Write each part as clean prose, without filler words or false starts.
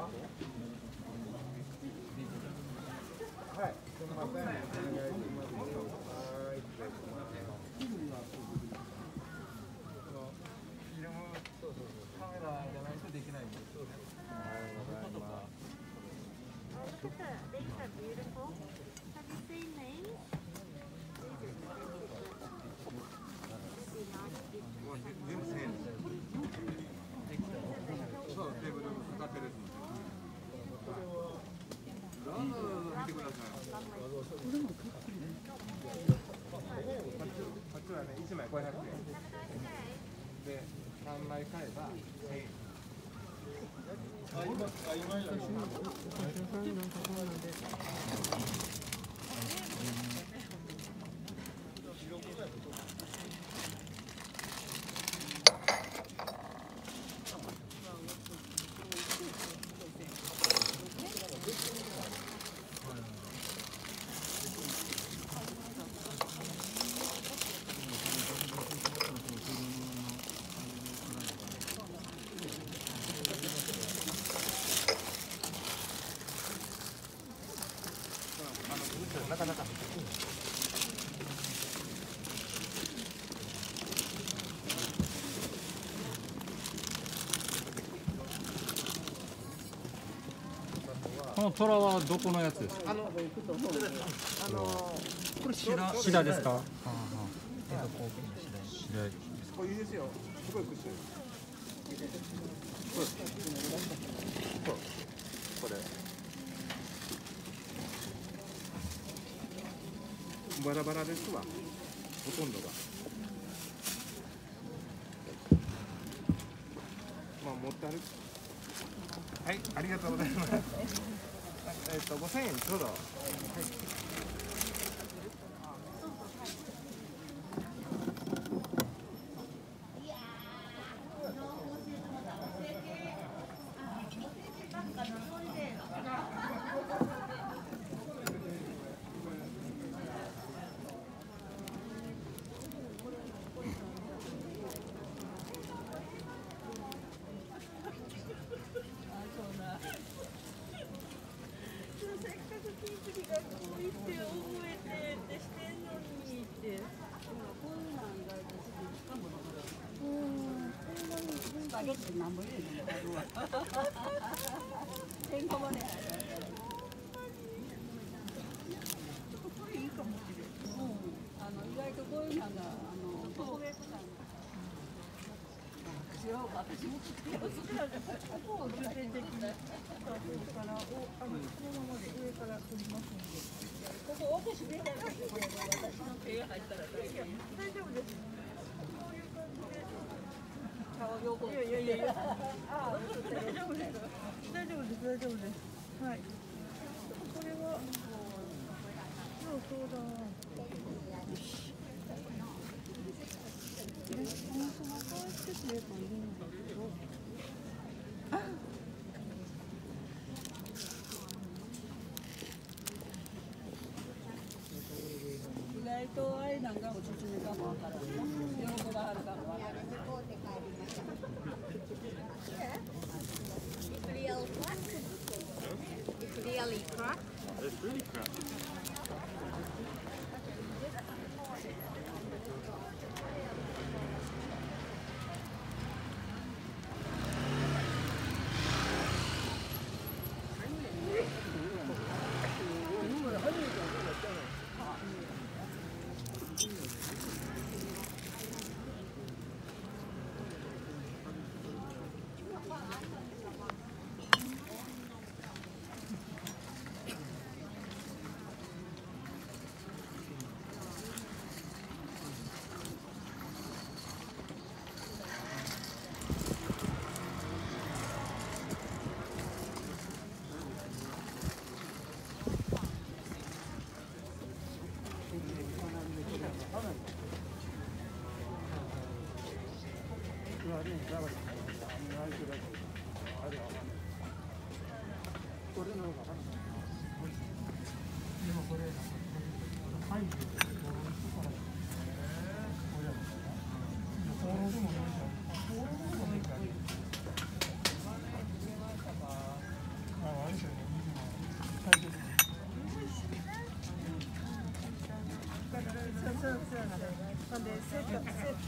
はい、すみません。お願いします。はい、失礼します。フィルム、カメラじゃないとできないんです。おはようございます。 Look at that. These are beautiful. Have you seen these? These are really 全部1000円。そう、テーブル使ってる。見てください。こっちはね、1枚500円。で、3枚買えば1000円。なかなかこの虎はどこのやつですか？これシダですか？ こういうですよ。すごいくっついる。そう。これ。バラバラですわ。ほとんどが。まあ持って歩く。はい、ありがとうございます。5000円ちょうど。はい。 なんぼ入れるのかどうか。てんこまね。これいいかもしれない。意外とこういうのがチョコレート感。私も作ってる。ここを重点的に。からこのままで上から取りますので。ここ大きく出たらこれ私の手が入ったら大丈夫です。いや。あ、大丈夫です。大丈夫です。はい。これは。そうだ。よし。このそば粉をしてくればいいんだけど。意外とあれなんかおすすめかもわからない。喜ばはるかもわからない。 It's really cracked. It's really cracked.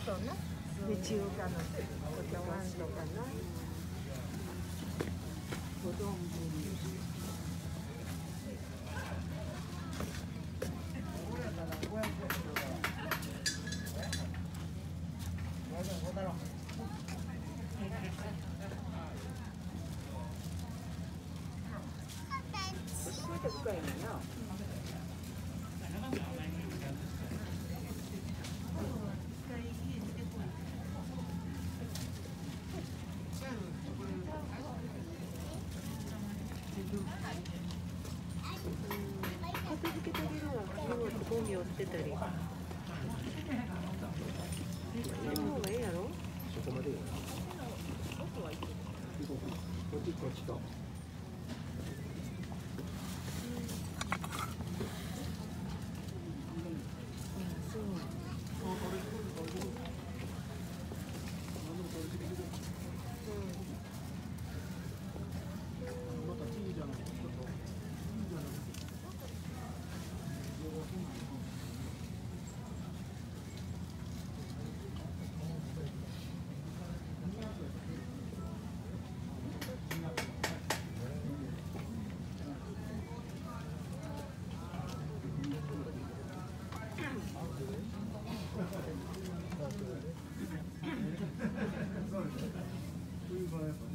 とな、で中華のお茶碗とかな、お丼。深いのよ。片付けてあげるわ。ゴミを捨てたり。その方がいいやろ。 そこまでよ。こっちと。冬場はやっぱね